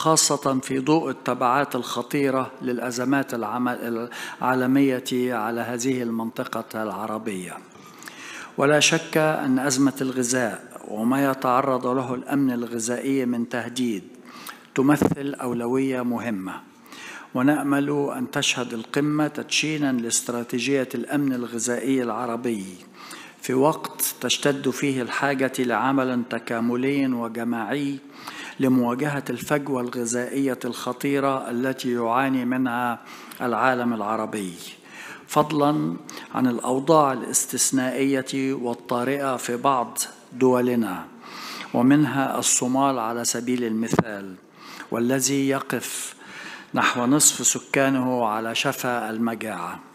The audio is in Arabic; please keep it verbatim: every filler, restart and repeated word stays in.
خاصة في ضوء التبعات الخطيرة للأزمات العالمية على هذه المنطقة العربية. ولا شك أن أزمة الغذاء وما يتعرض له الأمن الغذائي من تهديد تمثل أولوية مهمة، ونأمل أن تشهد القمة تدشينا لاستراتيجية الأمن الغذائي العربي في وقت تشتد فيه الحاجة لعمل تكاملي وجماعي لمواجهة الفجوة الغذائية الخطيرة التي يعاني منها العالم العربي، فضلا عن الأوضاع الاستثنائية والطارئة في بعض دولنا، ومنها الصومال على سبيل المثال، والذي يقف نحو نصف سكانه على شفا المجاعة.